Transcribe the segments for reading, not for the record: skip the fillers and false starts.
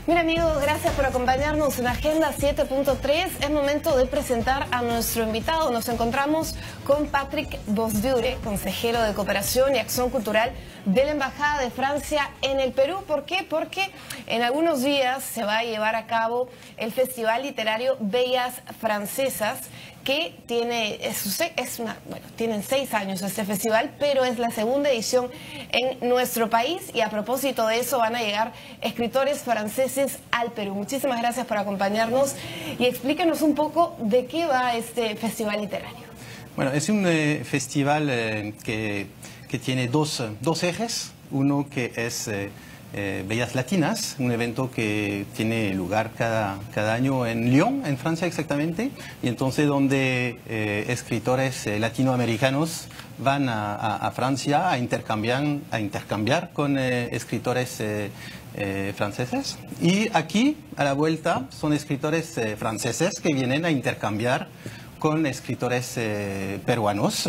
Mira, amigos, gracias por acompañarnos en Agenda 7.3. Es momento de presentar a nuestro invitado. Nos encontramos con Patrick Bosdure, consejero de Cooperación y Acción Cultural de la Embajada de Francia en el Perú. ¿Por qué? Porque en algunos días se va a llevar a cabo el Festival Literario Bellas Francesas, que tiene, tienen 6 años este festival, pero es la segunda edición en nuestro país, y a propósito de eso van a llegar escritores franceses al Perú. Muchísimas gracias por acompañarnos y explíquenos un poco de qué va este festival literario. Bueno, es un festival que tiene dos ejes. Uno que es Bellas Latinas, un evento que tiene lugar cada año en Lyon, en Francia exactamente, y entonces donde escritores latinoamericanos van a Francia a intercambiar con escritores franceses, y aquí a la vuelta son escritores franceses que vienen a intercambiar con escritores peruanos.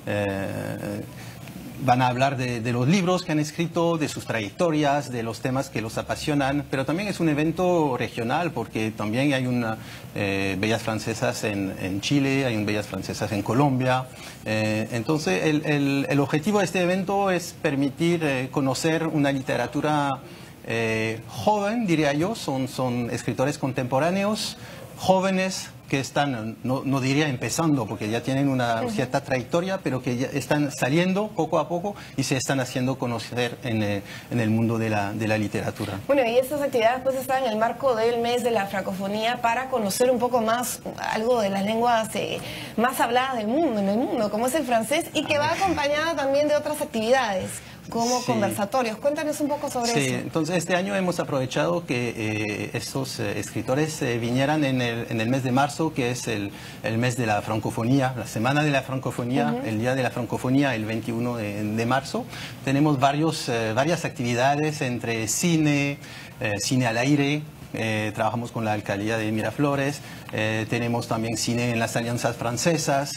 Van a hablar de los libros que han escrito, de sus trayectorias, de los temas que los apasionan, pero también es un evento regional porque también hay Bellas Francesas en Chile, hay Bellas Francesas en Colombia. Entonces el objetivo de este evento es permitir conocer una literatura joven, diría yo. Son escritores contemporáneos, jóvenes, que están, no diría empezando, porque ya tienen una cierta trayectoria, pero que ya están saliendo poco a poco y se están haciendo conocer en el mundo de la literatura. Bueno, y estas actividades pues están en el marco del mes de la francofonía, para conocer un poco más algo de las lenguas más habladas del mundo, en el mundo, como es el francés, y que va acompañada también de otras actividades, como conversatorios. Cuéntanos un poco sobre eso. Sí, entonces este año hemos aprovechado que estos escritores vinieran en el mes de marzo, que es el mes de la francofonía, la semana de la francofonía, el día de la francofonía, el 21 de marzo. Tenemos varias actividades entre cine al aire. Trabajamos con la alcaldía de Miraflores, tenemos también cine en las alianzas francesas,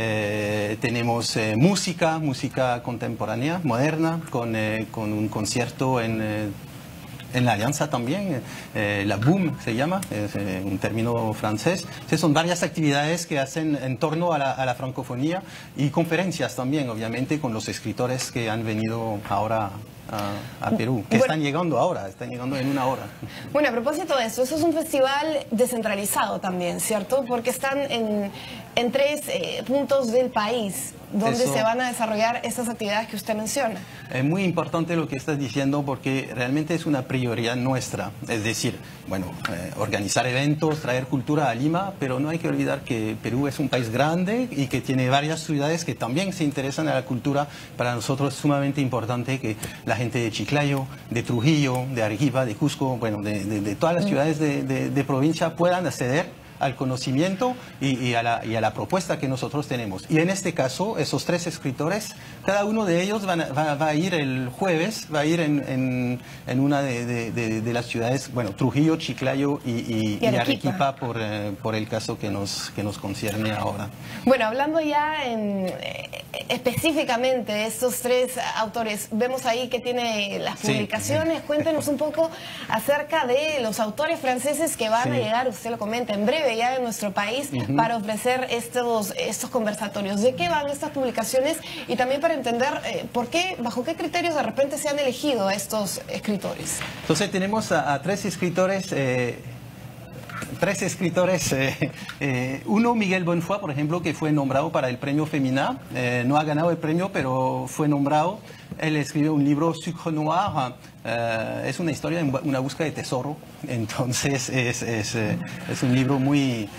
tenemos música contemporánea, moderna, con un concierto en la alianza también, la Boom se llama, es un término francés. Entonces, son varias actividades que hacen en torno a la francofonía, y conferencias también, obviamente, con los escritores que han venido ahora a Perú, que están llegando ahora, están llegando en una hora. Bueno, a propósito de eso es un festival descentralizado también, ¿cierto? Porque están en 3 puntos del país donde se van a desarrollar estas actividades que usted menciona. Es muy importante lo que estás diciendo, porque realmente es una prioridad nuestra. Es decir, bueno, organizar eventos, traer cultura a Lima, pero no hay que olvidar que Perú es un país grande y que tiene varias ciudades que también se interesan en la cultura. Para nosotros es sumamente importante que la gente de Chiclayo, de Trujillo, de Arequipa, de Cusco, bueno, de todas las ciudades de provincia puedan acceder al conocimiento y a la propuesta que nosotros tenemos. Y en este caso, esos 3 escritores, cada uno de ellos va a ir el jueves, va a ir en una de las ciudades, bueno, Trujillo, Chiclayo y Arequipa, por el caso que nos concierne ahora. Bueno, hablando ya específicamente de estos 3 autores, vemos ahí que tiene las publicaciones. Cuéntenos un poco acerca de los autores franceses que van a llegar, usted lo comenta, en breve ya en nuestro país, para ofrecer estos conversatorios. ¿De qué van estas publicaciones? Y también para entender bajo qué criterios de repente se han elegido a estos escritores. Entonces tenemos a 3 escritores. Uno, Miguel Bonnefoy, por ejemplo, que fue nombrado para el premio Femina. No ha ganado el premio, pero fue nombrado. Él escribió un libro, Sucre Noir. Es una historia, una búsqueda de tesoro. Entonces es un libro muy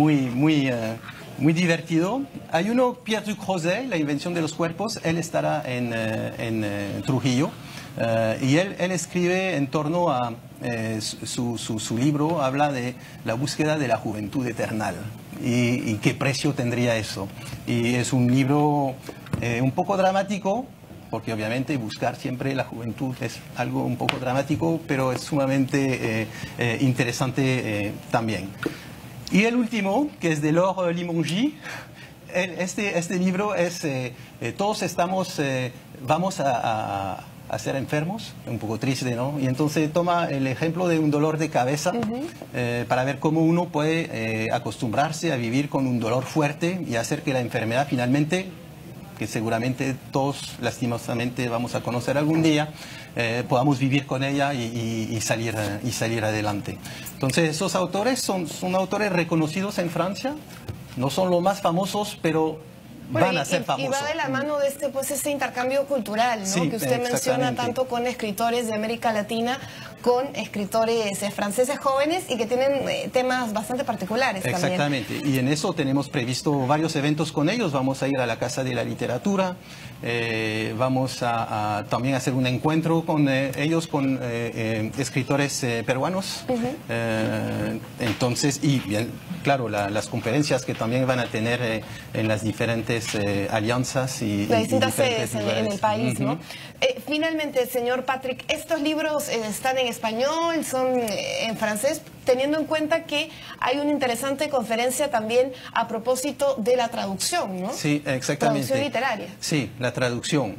divertido. Hay uno, Pierre Ducrozet, La invención de los cuerpos. Él estará en Trujillo. Y él escribe en torno a su libro, habla de la búsqueda de la juventud eternal y qué precio tendría eso. Y es un libro un poco dramático, porque obviamente buscar siempre la juventud es algo un poco dramático, pero es sumamente interesante también. Y el último, que es de Laure Limongi. Este libro es, todos vamos a ser enfermos, un poco triste, ¿no? Y entonces toma el ejemplo de un dolor de cabeza para ver cómo uno puede acostumbrarse a vivir con un dolor fuerte y hacer que la enfermedad finalmente, que seguramente todos lastimosamente vamos a conocer algún día, podamos vivir con ella y salir adelante. Entonces esos autores son autores reconocidos en Francia, no son los más famosos, pero van a ser famosos. Y va de la mano de este intercambio cultural, ¿no? Sí, que usted menciona, tanto con escritores de América Latina, con escritores franceses jóvenes y que tienen temas bastante particulares también. Exactamente, y en eso tenemos previsto varios eventos con ellos. Vamos a ir a la Casa de la Literatura, vamos a también hacer un encuentro con ellos, con escritores peruanos. Entonces, y bien, claro, las conferencias que también van a tener en las diferentes alianzas y distintas sedes en el país, ¿no? Finalmente, señor Patrick, ¿estos libros están en español, son en francés, teniendo en cuenta que hay una interesante conferencia también a propósito de la traducción, ¿no? Sí, exactamente. Traducción literaria. Sí, la traducción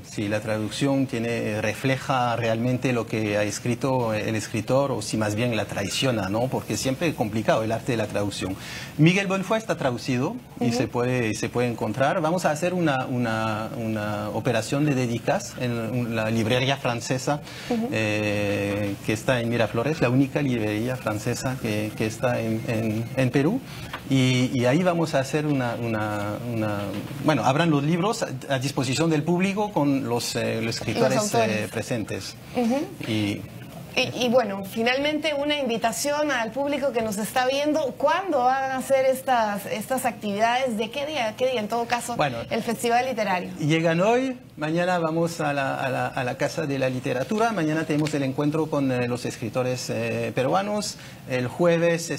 refleja realmente lo que ha escrito el escritor, o si más bien la traiciona, ¿no? Porque siempre es complicado el arte de la traducción. Miguel Bonfoy está traducido y se puede encontrar. Vamos a hacer una operación de dédicas en la librería francesa que está en Miraflores, la única librería francesa que está en Perú, y ahí vamos a hacer bueno, habrán los libros a disposición del público con los escritores presentes. Y bueno, finalmente una invitación al público que nos está viendo. ¿Cuándo van a hacer estas actividades? ¿De qué día? En todo caso, bueno, el Festival Literario. Llegan hoy, mañana vamos a la Casa de la Literatura, mañana tenemos el encuentro con los escritores peruanos, el jueves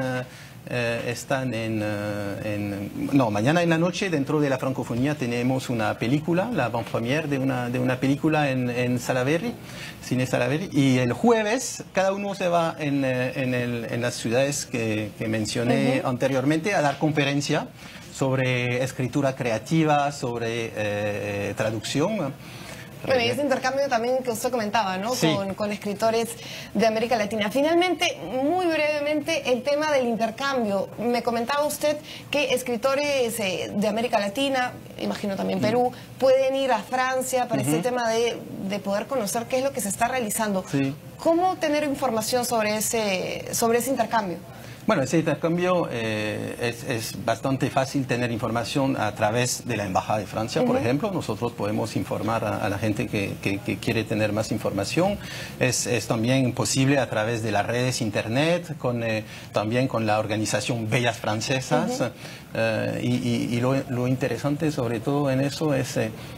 mañana en la noche, dentro de la francofonía, tenemos una película, la avant-première de una película en Salaberry, Cine Salaberry, y el jueves cada uno se va en las ciudades que mencioné anteriormente a dar conferencia sobre escritura creativa, sobre traducción. Bueno, y ese intercambio también que usted comentaba, ¿no? Sí. Con escritores de América Latina. Finalmente, muy brevemente, el tema del intercambio. Me comentaba usted que escritores de América Latina, imagino también Perú, pueden ir a Francia para ese tema de poder conocer qué es lo que se está realizando. Sí. ¿Cómo tener información sobre ese intercambio? Bueno, ese intercambio es bastante fácil tener información a través de la Embajada de Francia, por ejemplo. Nosotros podemos informar a la gente que quiere tener más información. Es también posible a través de las redes internet, también con la organización Bellas Francesas. Y lo interesante sobre todo en eso es...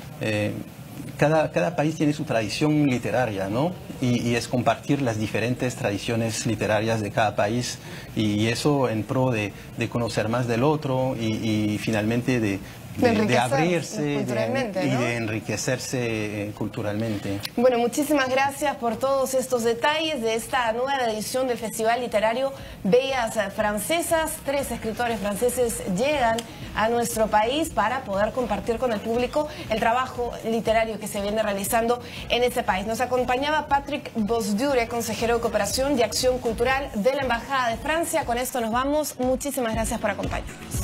Cada país tiene su tradición literaria, ¿no? Y es compartir las diferentes tradiciones literarias de cada país, y eso en pro de conocer más del otro y finalmente de abrirse y de enriquecerse culturalmente. Bueno, muchísimas gracias por todos estos detalles de esta nueva edición del Festival Literario Bellas Francesas. 3 escritores franceses llegan a nuestro país para poder compartir con el público el trabajo literario que se viene realizando en este país. Nos acompañaba Patrick Bosdure, consejero de Cooperación y Acción Cultural de la Embajada de Francia. Con esto nos vamos. Muchísimas gracias por acompañarnos.